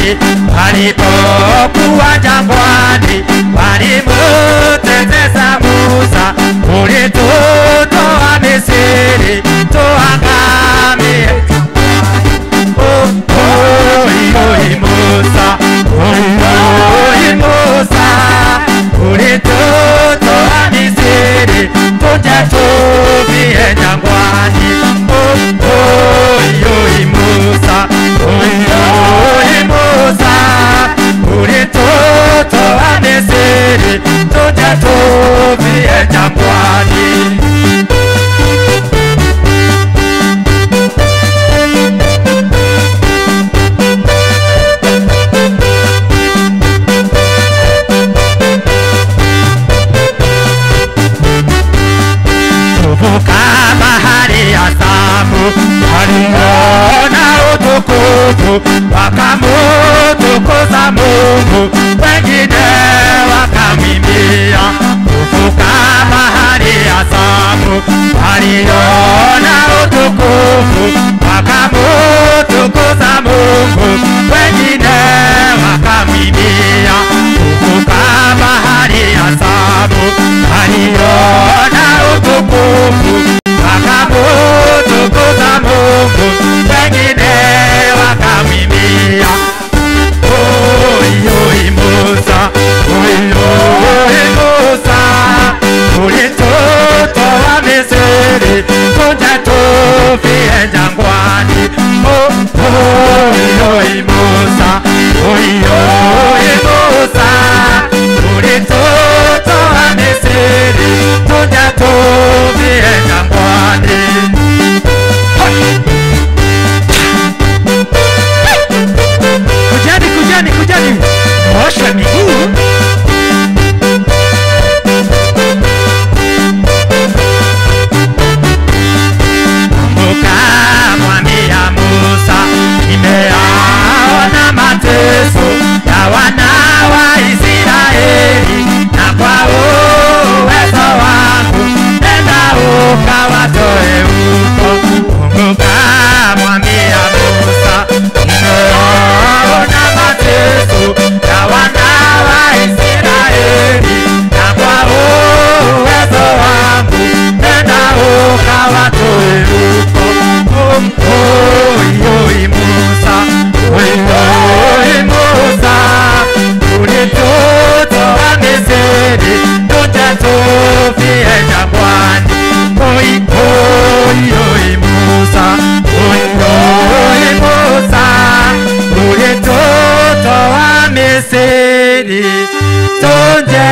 Israeli walipokuwa jangwani, walimtetesa Musa, ulitutoa Misri tuangamie. Musa, Musa, ulitutoa Misri tuje tufie jangwani. Musa, Musa, ulitutoa Misri tuje tufie jangwani. Bahari ya Shamu waliona utukufu, wakamutukuza Mungu, wengine wakamwimbia. Kuvuka bahari ya Shamu waliona utukufu, wakamutukuza Mungu, wengine wakamwimbia. Kuvuka bahari ya Shamu waliona utukufu, wakamutukuza Mungu, wengine wakamwimbia. Musa, Musa, ulitutoa Misri tuje tufie jangwani. Musa, Musa, ulitutoa Misri tuje tufie jangwani. Kujani, kujani, kujani, osha miguu. Mukamwambia Musa, nimeyaona mateso ya wana wa Israeli, na kwa uwezo wangu nenda ukawatoe huko. Mukamwambia Musa, nimeyaona mateso ya wana wa Israeli, na kwa uwezo wangu nenda ukawatoe huko. Musa, Musa, ulitutoa Misri tuje tufie jangwani. Musa, Musa, ulitutoa Misri tuje